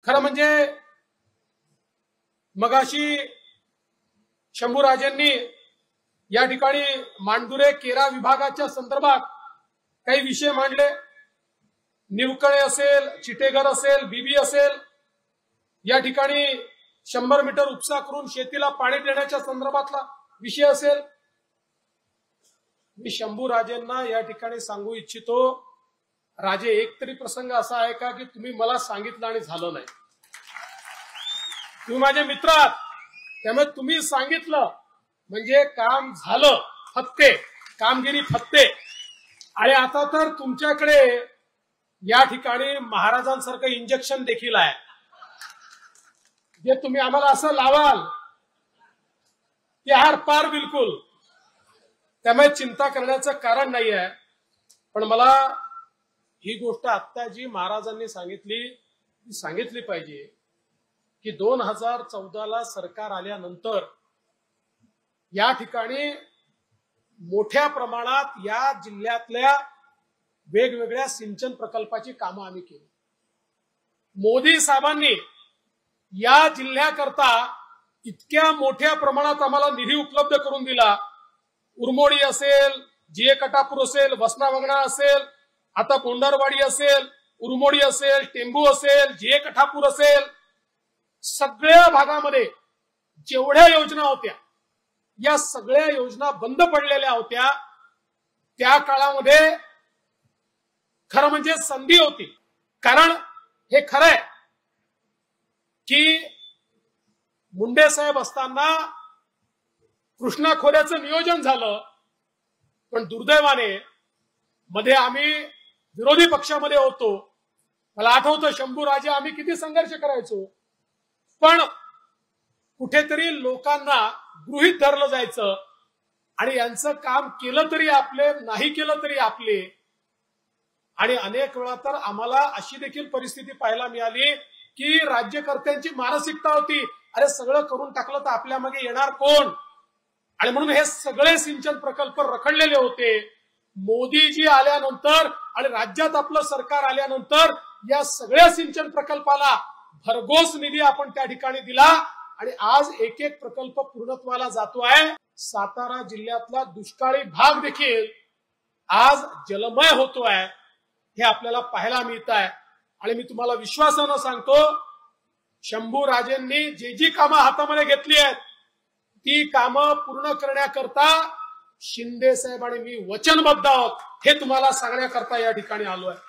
खरं म्हणजे मगाशी शंभूराजेंनी या ठिकाणी मांडुरे केरा विभागाच्या संदर्भात काही विषय मांडले। निवकळे असेल, चिटेघर असेल, बीबी असेल, या ठिकाणी 100 मीटर उपसा करून शेतीला पाणी देण्याच्या संदर्भातला विषय असेल। मी शंभूराजेंना या ठिकाणी सांगू इच्छितो, राजे एक तरी प्रसंग असा आहे का की तुम्ही मला सांगितलं आणि झालं नाही? तुम्ही माझे मित्र आहात, त्यामुळे तुम्ही सांगितलं म्हणजे काम झालं, फत्ते, कामगिरी फत्ते। आणि आता तर तुमच्याकडे या ठिकाणी महाराजांसारखं इंजेक्शन देखील आहे, जे तुम्ही आम्हाला असं लावाल की हार पार बिलकुल। त्यामुळे चिंता करण्याचं कारण नाही आहे। पण मला ही गोष्ट आता जी महाराजांनी सांगितली पाहिजे की 2014ला सरकार आल्यानंतर या ठिकाणी मोठ्या प्रमाणात या जिल्ह्यातल्या वेगवेगळ्या सिंचन प्रकल्पाची कामं आम्ही केली। मोदी साहेबांनी या जिल्ह्याकरता इतक्या मोठ्या प्रमाणात आम्हाला निधी उपलब्ध करून दिला। उरमोडी असेल, जीए कटापूर असेल, वसना वगणा असेल, आता बोंडरवाडी असेल, उरमोडी असेल, टेंबू असेल, जीए कटापूर असेल, सगळ्या भागामध्ये जेवढ्या योजना होत्या या सगळ्या योजना बंद पडलेल्या होत्या। त्या काळामध्ये खरं म्हणजे संधी होती, कारण हे खरं आहे की मुंडे साहेब असताना कृष्णा खोऱ्याचं नियोजन झालं, पण दुर्दैवाने मध्ये आम्ही विरोधी पक्षामध्ये होतो। मला आठवतं शंभूराजे आम्ही किती संघर्ष करायचो, पण कुठेतरी लोकांना गृहीत धरलं जायचं आणि यांचं काम केलं तरी आपले, नाही केलं तरी आपले। आणि अनेक वेळा तर आम्हाला अशी देखील परिस्थिती पाहायला मिळाली की राज्यकर्त्यांची मानसिकता होती, अरे सगळं करून टाकलं तर आपल्या मागे येणार कोण? आणि म्हणून हे सगळे सिंचन प्रकल्प रखडलेले होते। मोदीजी आल्यानंतर आणि राज्यात आपलं सरकार आल्यानंतर या सगळ्या सिंचन प्रकल्पाला भरघोस निधी आपण त्या ठिकाणी दिला आणि आज एक एक प्रकल्प पूर्णत्वाला जातो आहे। सातारा जिल्ह्यातला दुष्काळी भाग देखील आज जलमय होतो आहे, हे आपल्याला पाहायला मिळत आहे। आणि मी तुम्हाला विश्वासानं सांगतो, शंभूराजेंनी जी कामं हातामध्ये घेतली आहेत ती कामं पूर्ण करण्याकरता शिंदे साहेब आणि मी वचनबद्ध आहोत, हे तुम्हाला सांगण्याकरता या ठिकाणी आलो आहे।